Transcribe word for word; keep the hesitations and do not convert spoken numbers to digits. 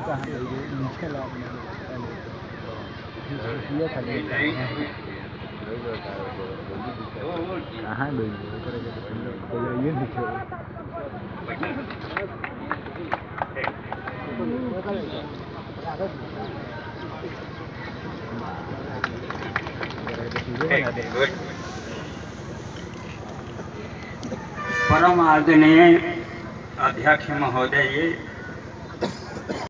कहाँ गई नीचे लाने ये खाली कहाँ गई ये नीचे परम आदरणीय अध्यक्ष महोदय,